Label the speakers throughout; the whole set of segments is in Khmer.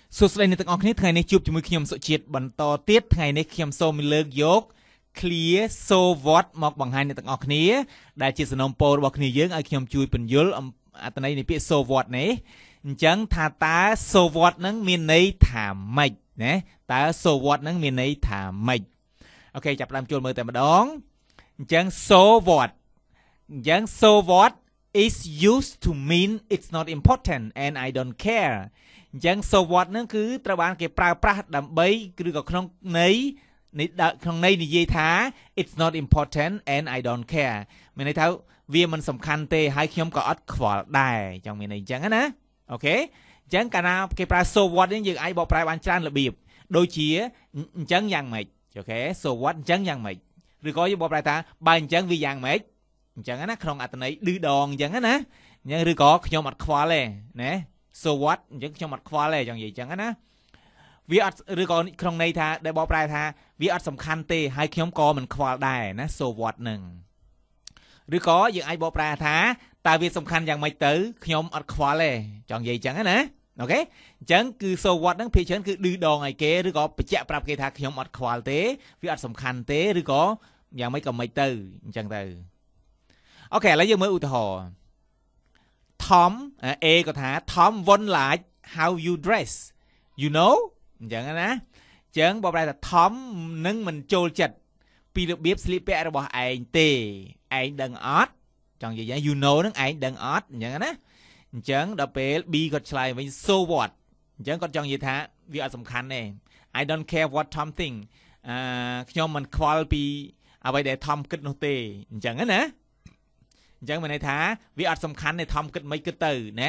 Speaker 1: สุดท้ายในตอนนี้ថ្ងៃនេះជួបជាមួយខ្ញុំសុជាតិបន្តទៀតថ្ងៃនេះខ្ញុំសូមលើកយក clear so what មកបង្ហាញអ្នកទាំងអស់គ្នាដែលជាសំណុំពររបស់គ្នាយើងឲ្យខ្ញុំជួយពន្យល់អត្ថន័យនៃពាក្យ so what នេះអញ្ចឹងថាតើ so what ហ្នឹងមានន័យថាម៉េចណាតើ so what ហ្នឹងមានន័យថាម៉េចអូខេចាប់ផ្ដើមចូលមើលតែម្ដងអញ្ចឹង so what អញ្ចឹង so what is used to mean it's not important and I don't care អញ្ចឹង so what ហ្នឹងគឺត្រូវបានគេប្រើប្រាស់ដើម្បីឬក៏ក្នុងន័យនិយាយថា it's not important and I don't care មានន័យថាវាមិនសំខាន់ទេហើយខ្ញុំក៏អត់ខ្វល់ដែរចង់មានន័យអញ្ចឹងណាអូខេអញ្ចឹងកាលណាគេប្រើ so what នេះយើងអាចបកប្រែបានច្រើនរបៀបដូចជាអញ្ចឹងយ៉ាងម៉េចអូខេ so what អញ្ចឹងយ៉ាងម៉េចឬក៏យើងបកប្រែថាបើអញ្ចឹងវាយ៉ាងម៉េចអញ្ចឹងណាក្នុងអត្ថន័យឌឺដងអញ្ចឹងណាអញ្ចឹងឬក៏ខ្ញុំអត់ខ្វល់ទេណា so what អញ្ចឹងខ្ញុំអត់ខ្វល់ទេចង់និយាយអញ្ចឹងណាវាអត់ឬក៏ក្នុងន័យថាដែលបកប្រែថាវាអត់សំខាន់ទេហើយខ្ញុំក៏មិនខ្វល់ដែរណា so what ហ្នឹងឬក៏យើងអាចបកប្រែថាតើវាសំខាន់យ៉ាងម៉េចទៅខ្ញុំអត់ខ្វល់ទេចង់និយាយអញ្ចឹងណាអូខេអញ្ចឹងគឺ so what ហ្នឹងភាគច្រើនគឺឌឺដងឲ្យគេឬក៏បញ្ជាក់ប្រាប់គេថាខ្ញុំអត់ខ្វល់ទេវាអត់សំខាន់ទេឬក៏យ៉ាងម៉េចក៏មិនទៅអញ្ចឹងទៅអូខេឥឡូវយើងមើលឧទាហរណ៍ Tom A ក៏ថា Tom won't like how you dress you know អញ្ចឹងណាអញ្ចឹងបកប្រែថា Tom នឹងមិនចូលចិត្តពីរបៀបស្លៀកពាក់របស់ឯងទេឯងដឹងអត់ចង់និយាយ you know នឹងឯងដឹងអត់អញ្ចឹងណាអញ្ចឹងដល់ពេល B គាត់ឆ្លើយវិញ so what អញ្ចឹងគាត់ចង់និយាយថាវាអត់សំខាន់ទេ I don't care what Tom think ខ្ញុំមិនខ្វល់ពីអ្វីដែល Tom គិតនោះទេអញ្ចឹងណាអញ្ចឹងមានន័យថាវាអត់សំខាន់ទេ Tom គិតមិនគិតទៅណា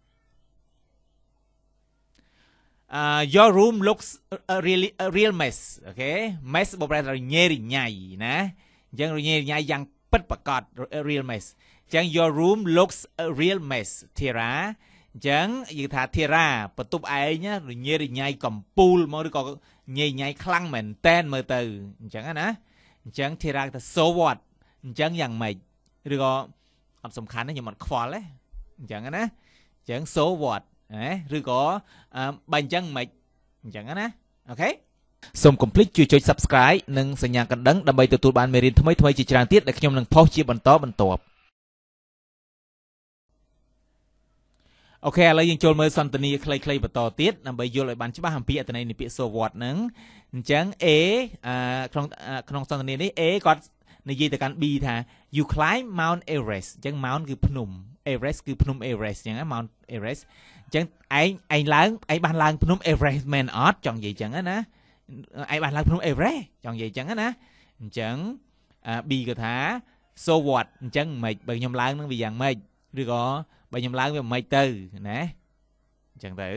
Speaker 1: your room looks a real mess អូខេ mess បបររញ៉េរញ៉ៃណាអញ្ចឹងរញ៉េរញ៉ៃយ៉ាងពិតប្រាកដ real mess អញ្ចឹង your room looks a real mess Theara អញ្ចឹងយើងថា Theara បន្ទប់ឯងរញ៉េរញ៉ៃកំពូលមកឬក៏ញ៉េញ៉ៃខ្លាំងមែនតែនមើលទៅអញ្ចឹងណាអញ្ចឹង Theara ថា so what អញ្ចឹងយ៉ាងម៉េចឬក៏អត់សំខាន់ទេខ្ញុំអត់ខ្វល់ទេអញ្ចឹងណាអញ្ចឹង so what ឬក៏បើអញ្ចឹងមិនអញ្ចឹងណាអូខេសូមកុំភ្លេចជួយចុច Subscribe និងសញ្ញាកណ្ដឹងដើម្បីទទួលបានមេរៀនថ្មីៗជាច្រើនទៀតដែលខ្ញុំនឹងផុសជាបន្តបន្ទាប់អូខេឥឡូវយើងចូលមើលសន្ទនាខ្លីៗបន្តទៀតដើម្បីយល់ឲ្យបានច្បាស់អំពីអត្ថន័យនៃពាក្យ so what ហ្នឹងអញ្ចឹង A ក្នុងសន្ទនានេះ A គាត់និយាយទៅកាន់ B ថា you climb Mount Everest អញ្ចឹង Mount គឺភ្នំ Everest គឺភ្នំ Everest អញ្ចឹងណា Mount Everest អញ្ចឹងឯងឡើងឯងបានឡើងភ្នំ Everest មែនអត់ចង់និយាយអញ្ចឹងណាឯងបានឡើងភ្នំ Everest ចង់និយាយអញ្ចឹងណាអញ្ចឹង B ក៏ថា so what អញ្ចឹងមិនបើខ្ញុំឡើងនឹងវាយ៉ាងម៉េចឬក៏បើខ្ញុំឡើងវាមិនទៅណាអញ្ចឹងទៅ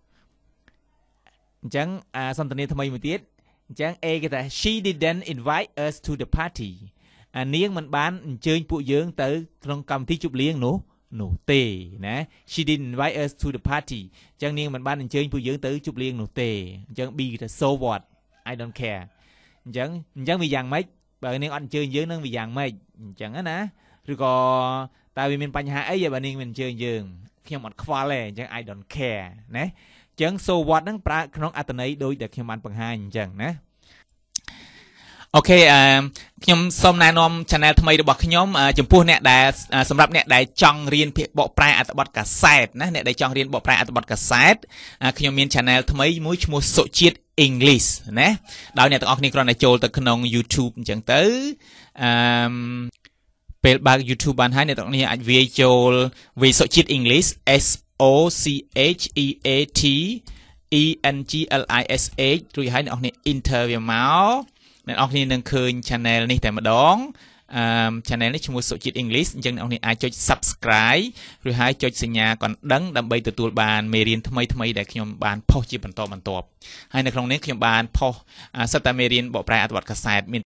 Speaker 1: អញ្ចឹងសន្ទនាថ្មីមួយទៀតអញ្ចឹង A គេថា she didn't invite us to the party នាងមិនបានអញ្ជើញពួកយើងទៅក្នុងកម្មវិធីជប់លៀងនោះទេណា she didn't invite us to the party អញ្ចឹងនាងមិនបានអញ្ជើញពួកយើងទៅជប់លៀងនោះទេអញ្ចឹង B គេថា so what I don't care អញ្ចឹងវាយ៉ាងម៉េចបើនាងអត់អញ្ជើញយើងនឹងវាយ៉ាងម៉េចអញ្ចឹងណាឬក៏តើវាមានបញ្ហាអីបើនាងមិនអញ្ជើញយើងខ្ញុំអត់ខ្វល់ទេអញ្ចឹង I don't care ណាអញ្ចឹង so what ហ្នឹងប្រើក្នុងអត្ថន័យដូចដែលខ្ញុំបានបង្ហាញអញ្ចឹងណាអូខេខ្ញុំសូមណែនាំ channel ថ្មីរបស់ខ្ញុំចំពោះអ្នកដែលសម្រាប់អ្នកដែលចង់រៀនពាក្យបកប្រែអត្ថបទកាសែតណាអ្នកដែលចង់រៀនបកប្រែអត្ថបទកាសែតខ្ញុំមាន channel ថ្មីមួយឈ្មោះ Socheat English ណាដោយអ្នកទាំងអស់គ្នាគ្រាន់តែចូលទៅក្នុង YouTube អញ្ចឹងទៅពេលបើក YouTube បានហើយអ្នកទាំងអស់គ្នាអាចវាយចូលវាយ Socheat English SOCHEAT ENGLISH រួចហើយអ្នកទាំងអស់គ្នា enter វាមកអ្នកនរគ្នានឹងឃើញ channel នេះតែម្ដងchannel នេះឈ្មោះ Socheat English អញ្ចឹងអ្នកនរគ្នាអាចចុច subscribe ឬហើយចុចសញ្ញាកណ្ដឹងដើម្បីទទួលបានមេរៀនថ្មីដែលខ្ញុំបានផុសជាបន្តបន្ទាប់ហើយនៅក្នុងនេះខ្ញុំបានផុសសិតតែមេរៀនបកប្រែអត្ថបទកាសែតមាន